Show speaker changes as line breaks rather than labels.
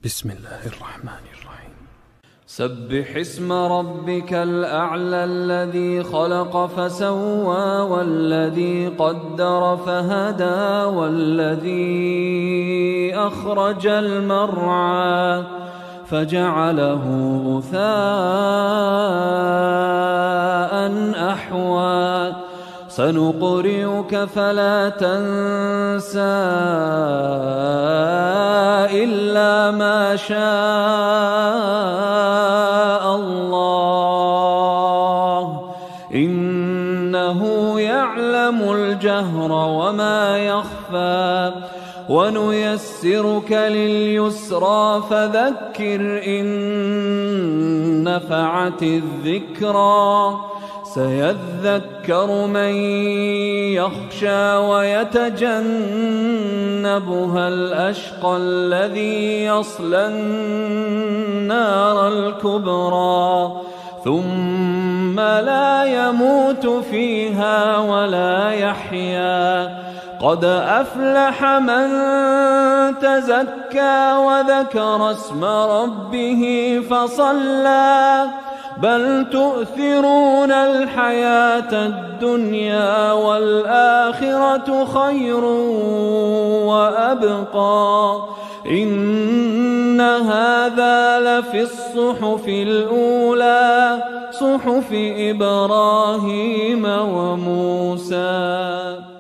بسم الله الرحمن الرحيم.
سبح اسم ربك الأعلى الذي خلق فسوى والذي قدر فهدى والذي أخرج المرعى فجعله غثاء أحوى سنقرئك فلا تنسى إلا ما شاء الله إنه يعلم الجهر وما يخفى ونيسرك لليسرى فذكر إن نفعت الذكرى سيذكر من يخشى ويتجنبها الأشقى الذي يصلى النار الكبرى ثم لا يموت فيها ولا يحيا قد أفلح من تزكى وذكر اسم ربه فصلى بل تؤثرون الحياة الدنيا والآخرة خير وأبقى إن هذا لفي الصحف الأولى صحف إبراهيم وموسى.